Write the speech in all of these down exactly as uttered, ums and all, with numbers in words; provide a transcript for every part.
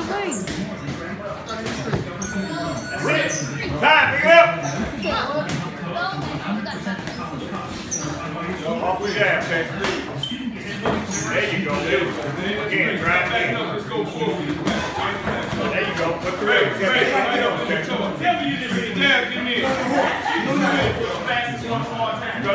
Time, pick it up. Off with that, okay? There you go, dude. Again, drive again. Let's go forward. There you go. Put the leg. Tell me you just hit jab, give me it. There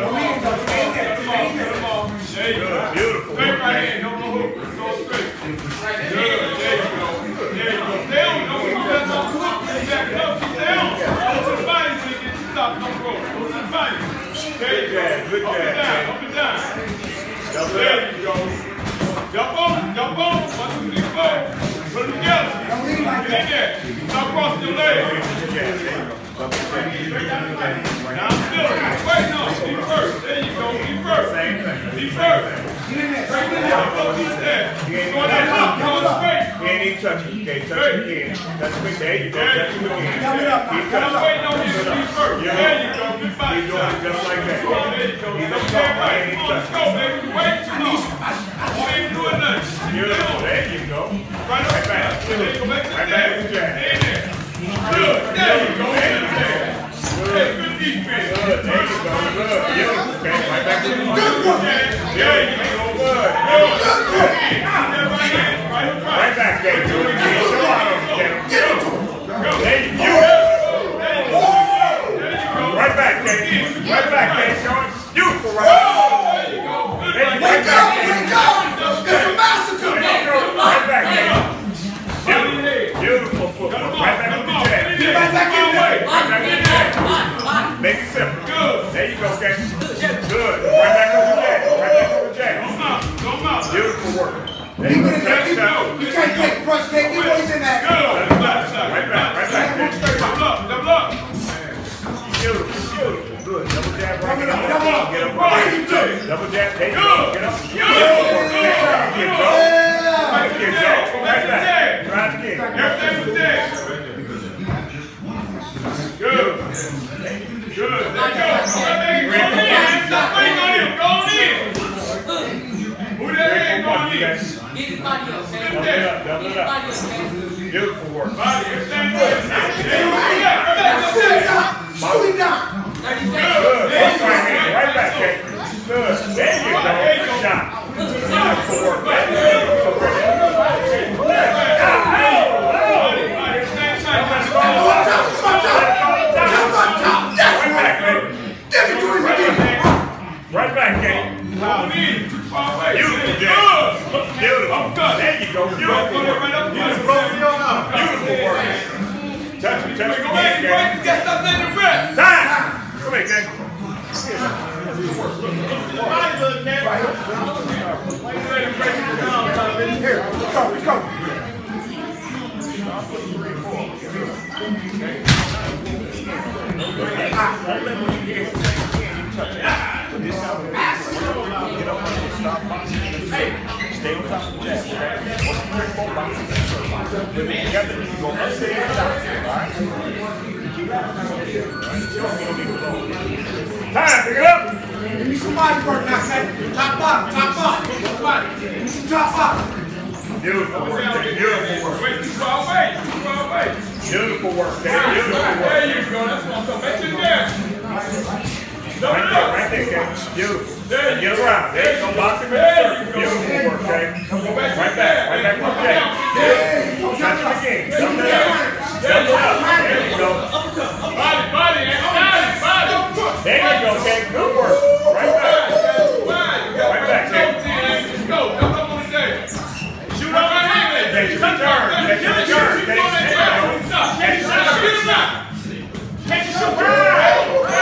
you go. Beautiful. Straight right hand. No more hook. Go straight. Good. There you go. There you go. Stay on. Don't move that no hook. Back up. Stay on. Go to the body so you get stopped. Don't roll. Go to the body. There you go. Good jab. Up and down. Up and down. There you go. Jump on. Jump on. One, two, three, four. Put them together. Get in there. Stop crossing your leg. Now I'm still waiting on you. Be first. There you go. Be first. Be first. Get in there. Going that hook. Going straight. You ain't even touching. You can't touch it again. Touch it again. There you go. Touch it again. Keep touching. I'm waiting on you to be first. There you go. Good body. Keep doing it just like that. There you go. Don't stand right. Let's go, baby. Wait too long. You ain't doing nothing. Beautiful. There you go. Right back. There you go. Right back with the jab. In there. Good. There you go. In there. Good. Good defense. Good. There you go. Good. Beautiful. Okay. Right back to the good. There you go. Good. Good. Good. Right back there. Do it again. Show out on the camera. There you go. Right back there. Right back there. Show it. Beautiful. Right back. There you go. Wake up. Wake up. It's a massacre. Right back there. Beautiful football. Right back with the jab. Right back in there. Right back in there. Make it simple. Good. There you go, okay? Good. Right back with the jab. Right back with the jab. Beautiful work. There you go. You can't take brush take. You always in that. Good. Right back. Right back. Double up. Double up. Beautiful. Beautiful. Good. Double jab. Right back. Double up. Get up. Double jab. There you go. Get up. Beautiful work. There you go. Right again, Joe. Right back. Try it again. Everything was there. Good. Good. There you go. Go in. Stop waiting on him. Go in. Move that head. Go in. Get his body up, man. Double it up. Double it up. Beautiful work. Body. Everything good. Shoot him down. Good. Good. Right back, Kate. Good. There you go. Good shot. Beautiful work. Beautiful work. Right back, Kate. Beautiful, Jay. Beautiful. There you go. Beautiful work. Beautiful work. Touch me, touch me. Go ahead, Kate. Get something in the rest. Time. Come here, Kate. Here, let's go, let's go. Stay on top of the jab, okay? Once you break both boxes, together, you go upstairs and downstairs, all right? Time, pick it up! Give me some body work now, man. Top bottom, top bottom. Give me some top bottom. Beautiful work, there. Beautiful work. Wait, too far away. Too far away. Beautiful work, there. Beautiful work. There you go. That's what I'm talking about. Make it there. Right there, right there, Kay. Beautiful. There you get around. There you go. Box him in the circle. Beautiful work, Kay. Right back. Right back with Jay. Touch him again. Jump it up. Jump it up. There you go. Body, body, body, body. There you go, Kay. Good work. Right back. Right back, Kay. Let's go. Jump up on the day. Shoot up my hand. Take your turn. Take your turn. Take your turn. Take your turn. Take your turn.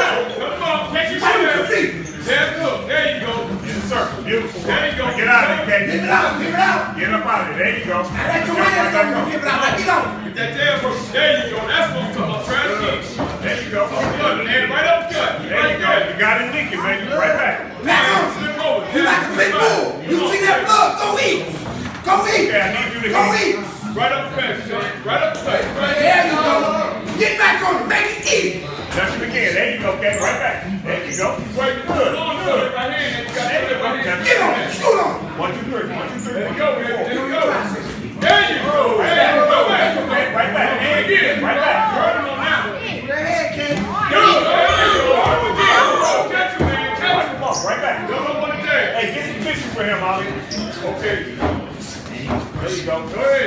There you go. In the circle. Beautiful. There you go. Get out of it, Kate. Get it out. Get it out. Get up out of it. There you go. Let your hands go. Give it out. Get out. Get that damn work. There you go. That's what I'm talking about. Try to get. There you go. Good. And right up good. There you go. You got it leaking, baby. Right back. Back up. Slip over. You like a big bull. You see that blood? Go eat. Go eat. Okay, I need you to go eat. Right up the back, son. Right up the back. Right there you go. Get back on it. Make it eat. Touch him again. There you go, okay? Right back. There you go. Wait, good. Good. Right hand. Get on it. Scoot on. One, two, three. One, two, three. There you go. There you go. There you go.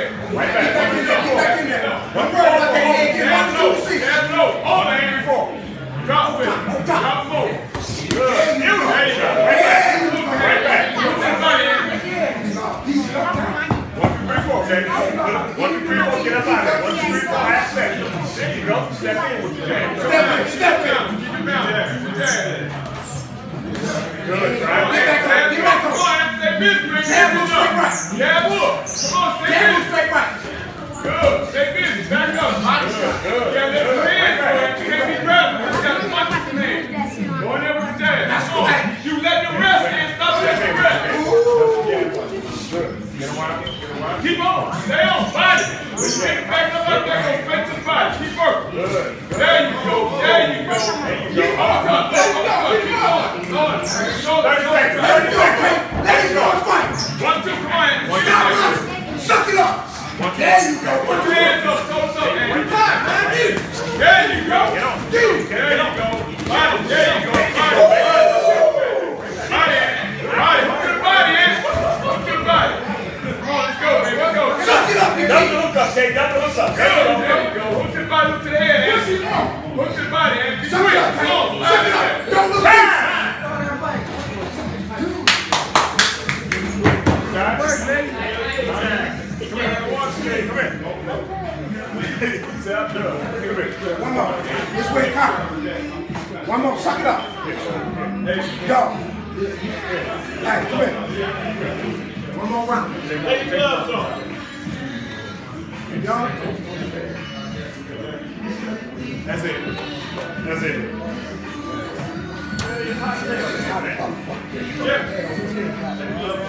Right back. Get back in there. Get back in there. One girl like that head. Get back to the seat. That's low. All the hand before. Drop it. Drop them over. Good. There you go. Right back. Right back. Put that money in. One, two, three, four. Okay. One, two, three, four. Get up out of there. One, two, three, four. Half step. There you go. Step in with your jab. Step in. Step in. Keep your mouth. Yeah. Good. Right. Get back up. Get back up. Come on. Stay busy. Jab up. Straight right. Jab up. Come on. Stay busy. Straight right. Good. Stay busy. Back up. Good. Good. Yeah, let your hands go. You can't be grabbing. You got to watch the man. Go in there with the jab. That's all. You let the rest in. Stop letting the rest. Good. Get him out. Get him out. Keep on. Stay on. Body. When you get back up like that, go straight to the body. Keep working. Good. There you go. There you go. There you go. Keep on. Keep on. Keep on. thirty seconds. thirty seconds. There you go. Fight. One, two, come on. Suck it up. There you go. Put your hands up. Toes up. One time. There you go. Get on. There you go. Body. There you go. Body. Body. Body. Hook to the body, eh? Hook to the body. Come on, let's go, baby. Let's go. Suck it up, baby. Double look up, Jay. Double look up. There you go. Hook to the body. Hook to the head, eh? Hook to the body, eh? Suck it up. Suck it up. Don't look back. Work, baby. Come here. Watch me. Come here. One more. This way, Kk. One more. Suck it up. Go. Hey, come here. One more round. Lay your gloves on. Go. That's it. That's it.